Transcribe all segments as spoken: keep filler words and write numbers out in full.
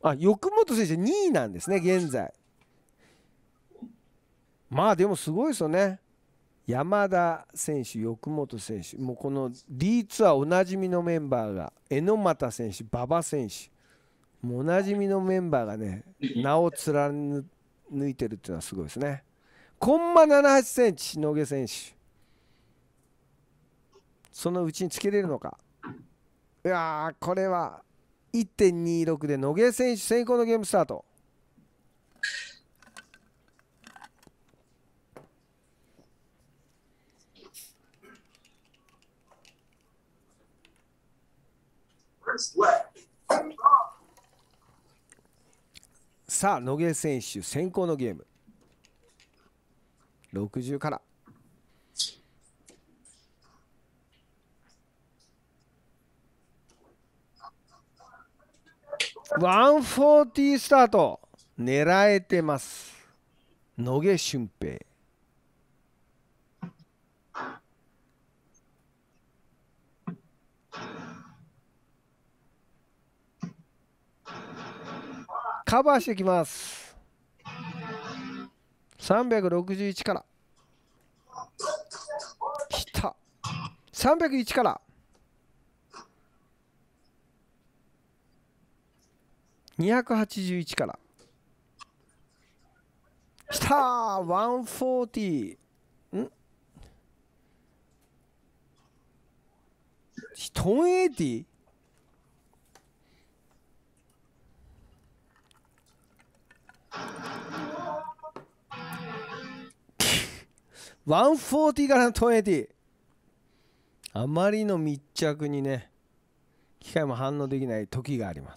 あ、欲本選手にいなんですね、現在。まあでもすごいですよね。山田選手、欲本選手、もうこの D ツアーおなじみのメンバーが、榎俣選手、馬場選手、もうおなじみのメンバーがね、名を貫いてるっていうのはすごいですね。コンマななじゅうはちセンチ、野毛選手。そのうちにつけれるのか。いやー、これは いってんにろく で野毛選手先行のゲームスタート。さあ、野毛選手先行のゲーム。ろくじゅうから。ひゃくよんじゅうスタート。狙えてます。野毛俊平。カバーしてきます。さんびゃくろくじゅういちから。きた。さんびゃくいちから。にひゃくはちじゅういちから。きたー。ひゃくよんじゅう。んひゃくはちじゅう？ ひゃくよんじゅうからのひゃくはちじゅう。あまりの密着にね、機械も反応できない時があります。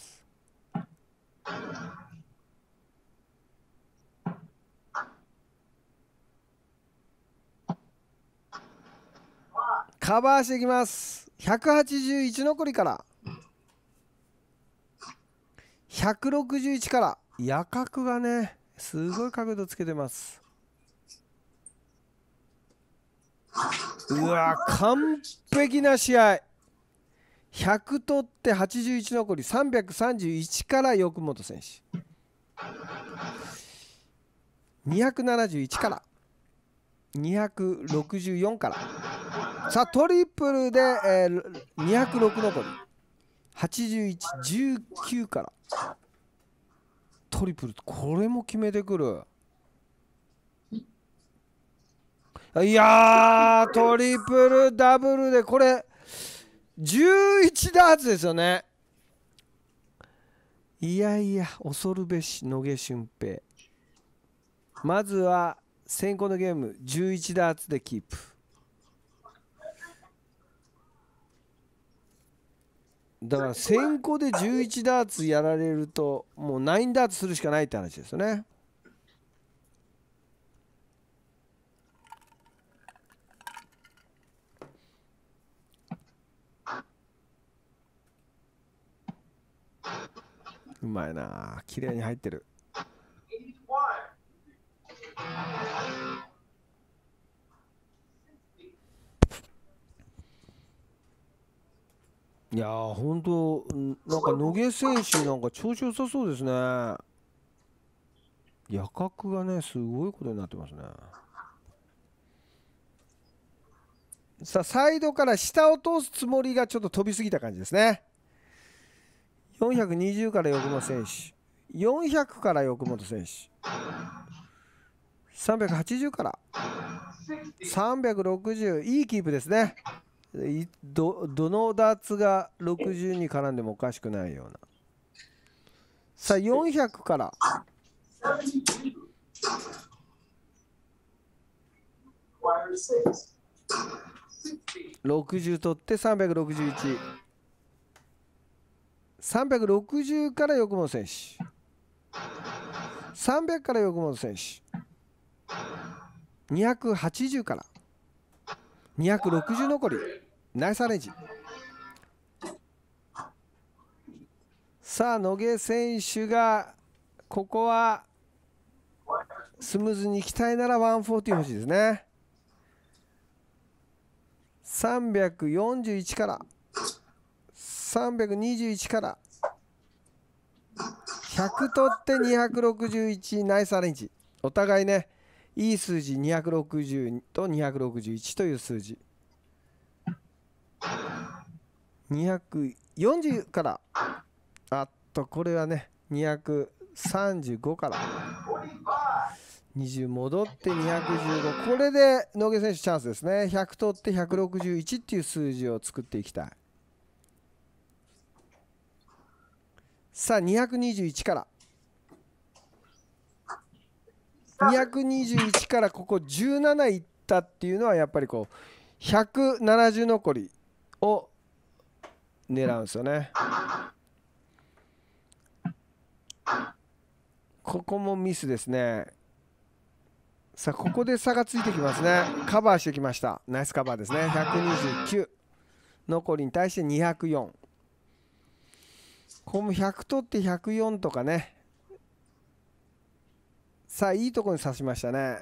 カバーしていきます。ひゃくはちじゅういち残りから。ひゃくろくじゅういちから。夜角がね、すごい角度つけてます。うわ、完璧な試合。ひゃく取ってはちじゅういち残り。さんびゃくさんじゅういちから欲本選手。にひゃくななじゅういちから。にひゃくろくじゅうよんから。さあ、トリプルで、えー、にひゃくろく残り。はちじゅういち、じゅうきゅうから。トリプル、これも決めてくる。いやー、トリプルダブルで、これ、じゅういちダーツですよね。いやいや、恐るべし野毛俊平。まずは先行のゲームじゅういちダーツでキープ。だから先行でじゅういちダーツやられるともうナインダーツするしかないって話ですよね。うまいな、綺麗に入ってる。いやー、ほんとなんか野毛選手なんか調子良さそうですね。夜角がね、すごいことになってますね。さあ、サイドから下を通すつもりがちょっと飛びすぎた感じですね。よんひゃくにじゅうから横本選手。よんひゃくから横本選手。さんびゃくはちじゅうから。さんびゃくろくじゅう。いいキープですね。ど, どのダーツがろくじゅうに絡んでもおかしくないような。さあ、よんひゃくから。ろくじゅう取ってさんびゃくろくじゅういち。さんびゃくろくじゅうから横本選手。さんびゃくから横本選手。にひゃくはちじゅうから。にひゃくろくじゅう残り。ナイスアレンジ。さあ、野毛選手がここはスムーズに行きたいならひゃくよんじゅう欲しいですね。さんびゃくよんじゅういちから。さんびゃくにじゅういちから。 ひゃく取ってにひゃくろくじゅういち、ナイスアレンジ。お互いね、いい数字にひゃくろくじゅうとにひゃくろくじゅういちという数字。にひゃくよんじゅうから、あっと、これはね、にひゃくさんじゅうごからにじゅう戻ってにひゃくじゅうご、これで野毛選手チャンスですね。ひゃく取ってひゃくろくじゅういちっていう数字を作っていきたい。さあにひゃくにじゅういちからにひゃくにじゅういちからここじゅうなないったっていうのはやっぱりこうひゃくななじゅう残りを狙うんですよね。ここもミスですね。さあここで差がついてきますね。カバーしてきました。ナイスカバーですね。ひゃくにじゅうきゅう残りに対してにひゃくよん。ここもひゃく取ってひゃくよんとかね。さあいいところに刺しましたね。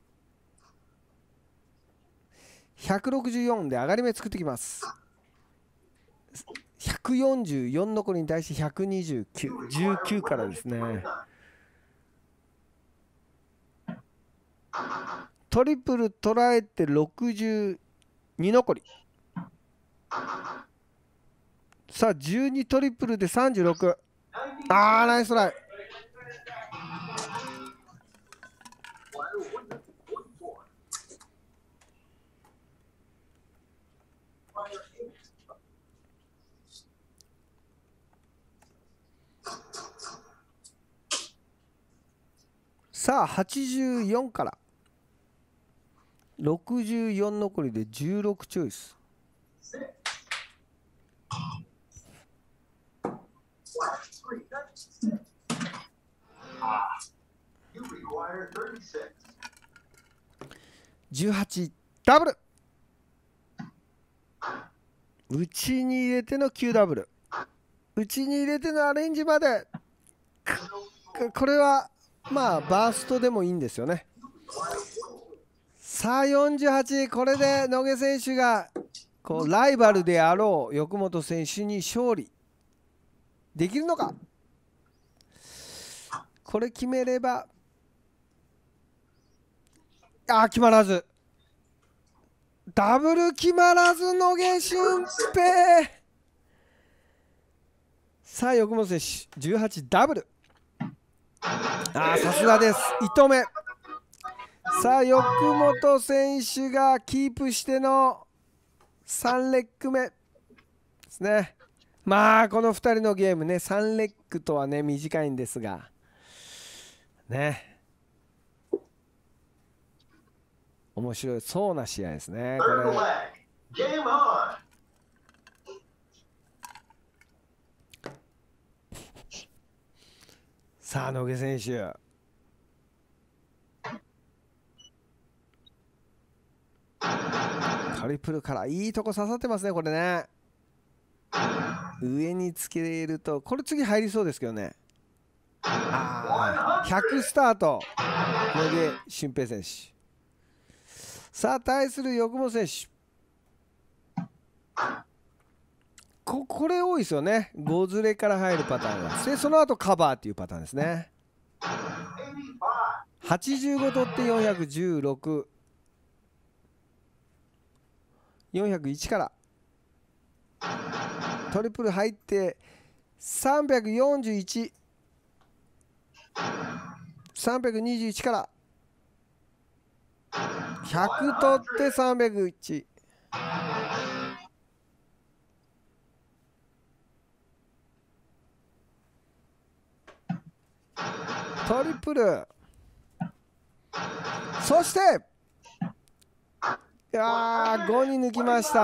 ひゃくろくじゅうよんで上がり目作ってきます。ひゃくよんじゅうよん残りに対してひゃくにじゅうきゅう、じゅうきゅうからですね。トリプル捉えてろくじゅうに残り。さあじゅうにトリプルでさんじゅうろく。あーナイストライ。さあはちじゅうよんからろくじゅうよん残りでじゅうろくチョイス。じゅうはちダブル。内に入れてのきゅうダブル。内に入れてのアレンジまで。これはまあバーストでもいいんですよね。さあよんじゅうはち、これで野毛選手がこうライバルであろう横本選手に勝利できるのか。これ決めれば、あ決まらず、ダブル決まらず野毛俊平。さあ横本選手じゅうはちダブル。あさすがです。いち投目。さあ横本選手がキープしてのさんレッグ目ですね。まあこのふたりのゲームね、さんレッグとはね短いんですがね、面白いそうな試合ですねこれ。さあ野毛選手トリプルからいいとこ刺さってますねこれね。上につけるとこれ次入りそうですけどね。あひゃくスタート野毛俊平選手。さあ対する横本選手、ここれ多いですよね。ごずれから入るパターンがでその後カバーっていうパターンですね。はちじゅうご取ってよんひゃくじゅうろく、よんひゃくいちからトリプル入ってさんびゃくよんじゅういち、さんびゃくにじゅういちからひゃく取ってさんびゃくいち。トリプル、そしていやーごに抜きました。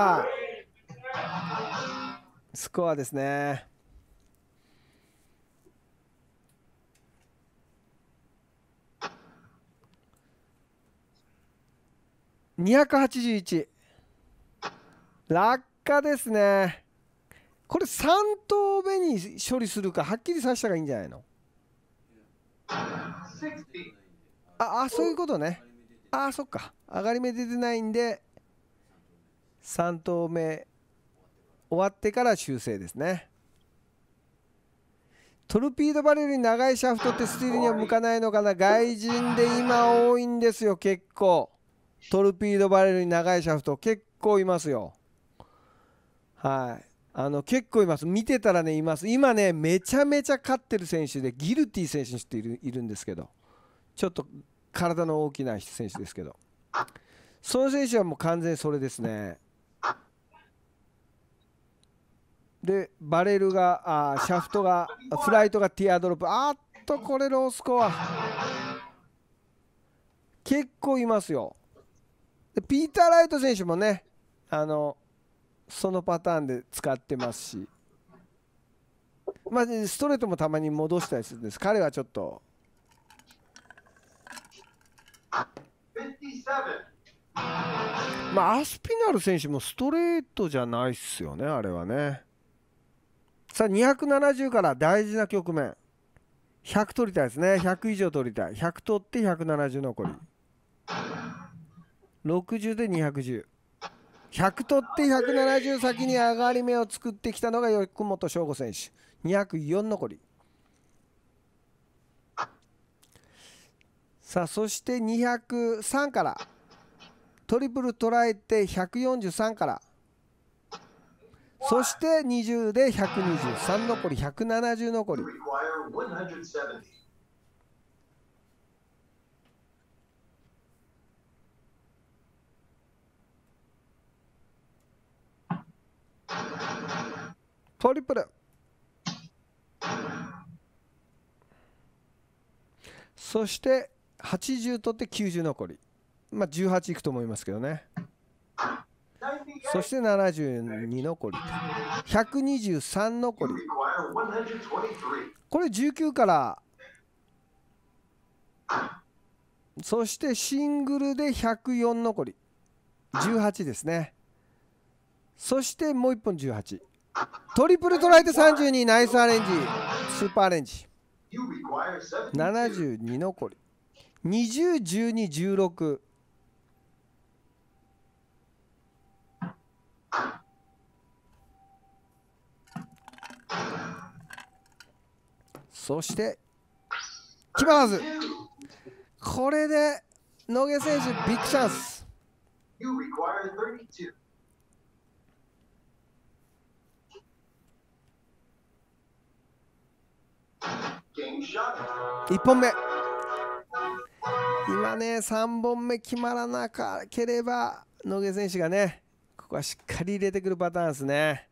スコアですね。にひゃくはちじゅういち、落下ですね。これさん投目に処理するかはっきりさせた方がいいんじゃないの。ああそういうことね。ああそっか、上がり目出てないんでさん投目終わってから修正ですね。 トルピードバレルに長いシャフトってスティールには向かないのかな。外人で今多いんですよ、結構。トルピードバレルに長いシャフト結構いますよ。はい、あの結構います。見てたらねいます。今ねめちゃめちゃ勝ってる選手でギルティ選手っているいるんですけど、ちょっと体の大きな選手ですけど、その選手はもう完全にそれですね。でバレルがあシャフトがフライトがティアドロップ、あーっとこれロースコア結構いますよ。でピーター・ライト選手もねあのそのパターンで使ってますし、まあ、ストレートもたまに戻したりするんです。彼はちょっとまあアスピナル選手もストレートじゃないっすよね、あれはね。さあにひゃくななじゅうから大事な局面、ひゃく取りたいですね。ひゃく以上取りたい。ひゃく取ってひゃくななじゅう残り、ろくじゅうでにひゃくじゅう、ひゃく取ってひゃくななじゅう先に上がり目を作ってきたのが横本翔吾選手、にひゃくよん残り。さあそしてにひゃくさんからトリプル捉えてひゃくよんじゅうさんから、そしてにじゅうでひゃくにじゅうさん残り、ひゃくななじゅう残り。トリプル、そしてはちじゅう取ってきゅうじゅう残り、まあじゅうはちいくと思いますけどね。そしてななじゅうに残り、ひゃくにじゅうさん残り。これじゅうきゅうから、そしてシングルでひゃくよん残り、じゅうはちですね。そしてもういっぽんじゅうはち、トリプルトライでさんじゅうに、ナイスアレンジ、スーパーアレンジ。ななじゅうに残り、にじゅう、じゅうに、じゅうろく。そして決まらず。これで野毛選手ビッグチャンス。いっぽんめ、今ねさんぼんめ決まらなければ野毛選手がねここはしっかり入れてくるパターンですね。